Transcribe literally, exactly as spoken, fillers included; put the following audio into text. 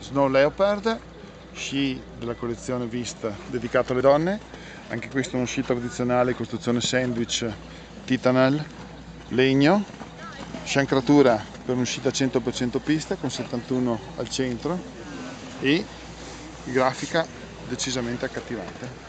Snow Leopard, sci della collezione Vista dedicato alle donne. Anche questo è uno sci tradizionale, costruzione sandwich Titanal, legno, sciancratura per un sci da cento per cento pista con settantuno al centro e grafica decisamente accattivante.